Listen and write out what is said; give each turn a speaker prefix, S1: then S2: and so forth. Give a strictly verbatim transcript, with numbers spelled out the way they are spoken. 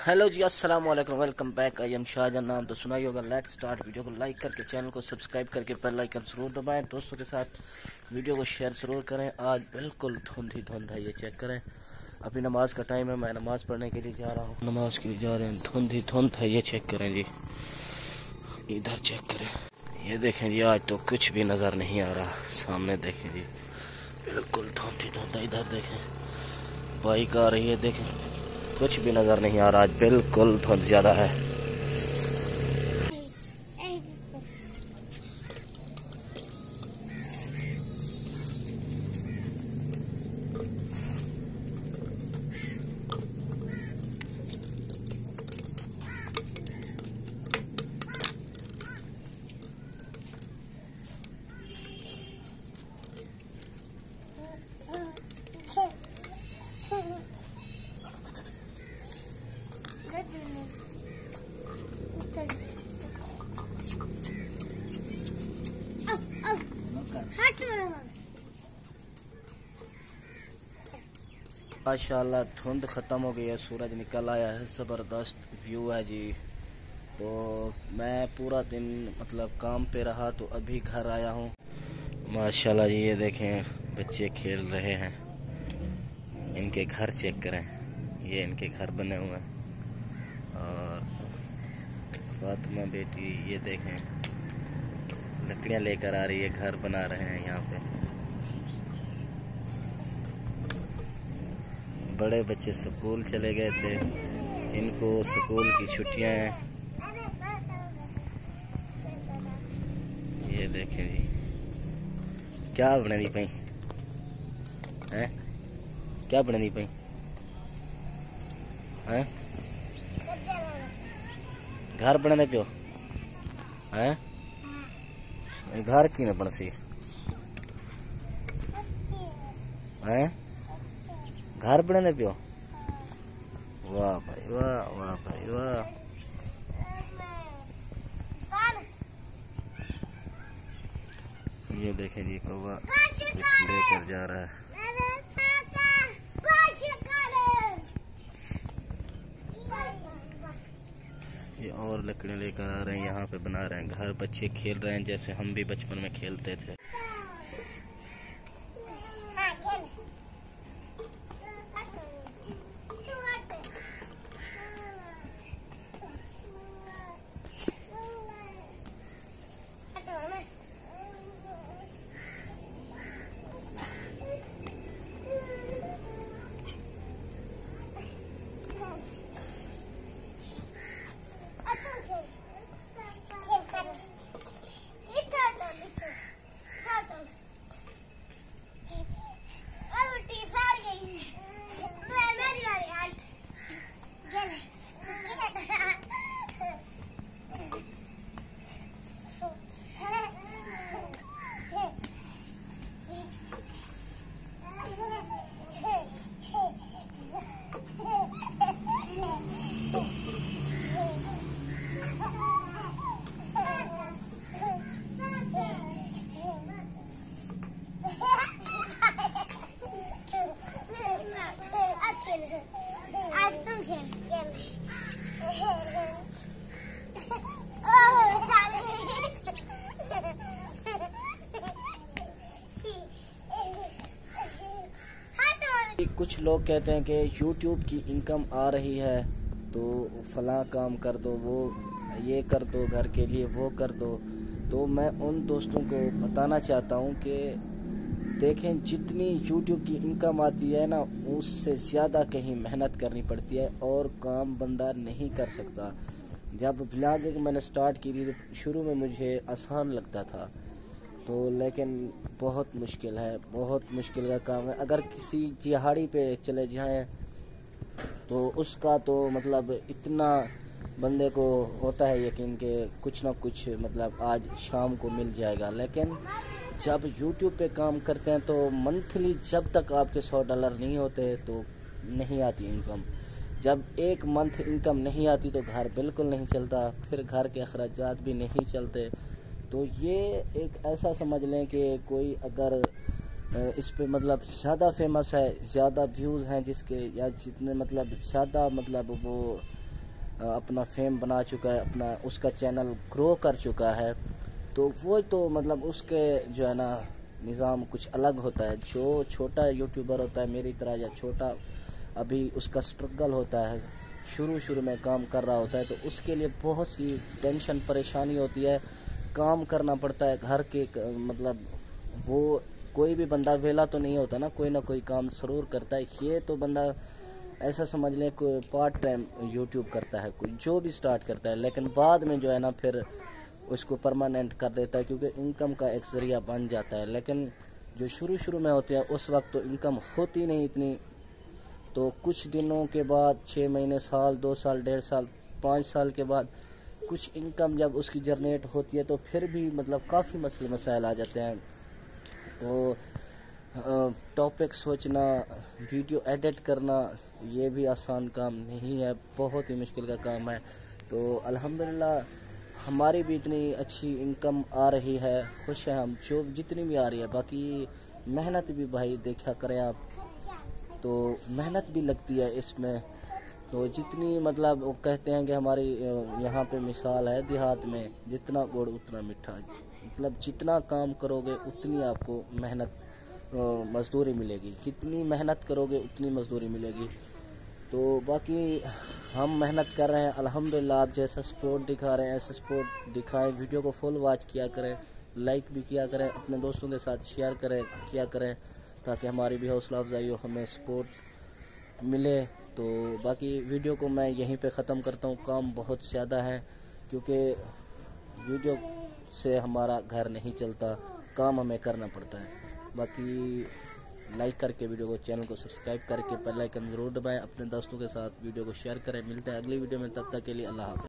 S1: Hello जी, अस्सलाम वालेकुम, welcome back. I am Shahjahan. नाम तो सुना ही होगा। Let's start. वीडियो को लाइक करके चैनल को सब्सक्राइब करके बेल आइकन जरूर दबाएं। दोस्तों के साथ वीडियो को शेयर जरूर करें। आज बिल्कुल धुंध ही धुंध है, ये चेक करें। अभी नमाज का टाइम है, मैं नमाज पढ़ने के लिए जा रहा हूँ। नमाज के लिए जा रहे हैं, धुंध ही धुंध है, ये चेक करें जी। इधर चेक करें, ये देखें जी। आज तो कुछ भी नज़र नहीं आ रहा। सामने देखें जी, बिल्कुल धुंध ही धुंध है। इधर देखें, बाइक आ रही है, देखें कुछ भी नजर नहीं आ रहा। आज बिल्कुल धुंध ज्यादा है। माशाल्लाह धुंध खत्म हो गई है, सूरज निकल आया है, जबरदस्त व्यू है जी। तो मैं पूरा दिन मतलब काम पे रहा, तो अभी घर आया हूँ। माशाल्लाह जी, ये देखें बच्चे खेल रहे हैं। इनके घर चेक करें, ये इनके घर बने हुए हैं। और फातिमा बेटी ये देखें लकड़ियाँ लेकर आ रही है, घर बना रहे हैं यहाँ पे। बड़े बच्चे स्कूल चले गए थे, इनको स्कूल की छुट्टियां हैं। ये देखें जी, क्या बनानी पई हैं, क्या बनानी पई हैं? घर बनाने पियो हैं? घर की न बनसी हैं? घर बनाने पियो। वाह भाई वाह, वाह भाई वाह। ये देखें जी, कौवा कुछ लेकर जा रहा है। ये और लकड़ियाँ लेकर आ रहे हैं, यहाँ पे बना रहे हैं घर। बच्चे खेल रहे हैं जैसे हम भी बचपन में खेलते थे। कुछ लोग कहते हैं कि यूट्यूब की इनकम आ रही है, तो फलां काम कर दो, वो ये कर दो, घर के लिए वो कर दो। तो मैं उन दोस्तों को बताना चाहता हूँ कि देखें, जितनी यूट्यूब की इनकम आती है ना, उससे ज़्यादा कहीं मेहनत करनी पड़ती है और काम बंदा नहीं कर सकता। जब व्लॉगिंग मैंने स्टार्ट की थी तो शुरू में मुझे आसान लगता था, तो लेकिन बहुत मुश्किल है, बहुत मुश्किल का काम है। अगर किसी दिहाड़ी पे चले जाएं तो उसका तो मतलब इतना बंदे को होता है यकीन कि कुछ ना कुछ मतलब आज शाम को मिल जाएगा। लेकिन जब यूट्यूब पे काम करते हैं तो मंथली जब तक आपके सौ डॉलर नहीं होते तो नहीं आती इनकम। जब एक मंथ इनकम नहीं आती तो घर बिल्कुल नहीं चलता, फिर घर के अखराजात भी नहीं चलते। तो ये एक ऐसा समझ लें कि कोई अगर इस पे मतलब ज़्यादा फेमस है, ज़्यादा व्यूज़ हैं जिसके, या जितने मतलब ज़्यादा मतलब वो अपना फेम बना चुका है, अपना उसका चैनल ग्रो कर चुका है, तो वो तो मतलब उसके जो है ना निज़ाम कुछ अलग होता है। जो छोटा यूट्यूबर होता है मेरी तरह, या छोटा अभी उसका स्ट्रगल होता है, शुरू शुरू में काम कर रहा होता है, तो उसके लिए बहुत सी टेंशन परेशानी होती है, काम करना पड़ता है घर के, मतलब वो कोई भी बंदा वेला तो नहीं होता ना, कोई ना कोई काम ज़रूर करता है। ये तो बंदा ऐसा समझ लें कोई पार्ट टाइम यूट्यूब करता है, कोई जो भी स्टार्ट करता है, लेकिन बाद में जो है ना फिर उसको परमानेंट कर देता है, क्योंकि इनकम का एक ज़रिया बन जाता है। लेकिन जो शुरू शुरू में होते हैं उस वक्त तो इनकम होती नहीं इतनी, तो कुछ दिनों के बाद, छः महीने, साल, दो साल, डेढ़ साल, पाँच साल के बाद कुछ इनकम जब उसकी जनरेट होती है तो फिर भी मतलब काफ़ी मसले मसाइल आ जाते हैं। तो टॉपिक सोचना, वीडियो एडिट करना, ये भी आसान काम नहीं है, बहुत ही मुश्किल का काम है। तो अल्हम्दुलिल्लाह हमारी भी इतनी अच्छी इनकम आ रही है, खुश हैं हम, जो जितनी भी आ रही है। बाकी मेहनत भी भाई देखा करें आप, तो मेहनत भी लगती है इसमें। तो जितनी मतलब वो कहते हैं कि हमारी यहाँ पे मिसाल है देहात में, जितना गुड़ उतना मीठा, मतलब जितना काम करोगे उतनी आपको मेहनत मज़दूरी मिलेगी, जितनी मेहनत करोगे उतनी मज़दूरी मिलेगी। तो बाकी हम मेहनत कर रहे हैं अल्हम्दुलिल्लाह। आप जैसा सपोर्ट दिखा रहे हैं ऐसा सपोर्ट दिखाएं, वीडियो को फुल वॉच किया करें, लाइक भी किया करें, अपने दोस्तों के साथ शेयर करें किया करें, ताकि हमारी भी हौसला अफजाई हो, हमें सपोर्ट मिले। तो बाकी वीडियो को मैं यहीं पे ख़त्म करता हूँ, काम बहुत ज़्यादा है, क्योंकि वीडियो से हमारा घर नहीं चलता, काम हमें करना पड़ता है। बाकी लाइक करके वीडियो को, चैनल को सब्सक्राइब करके बेल आइकन ज़रूर दबाएं, अपने दोस्तों के साथ वीडियो को शेयर करें। मिलते हैं अगली वीडियो में, तब तक के लिए अल्लाह हाफ़िज़।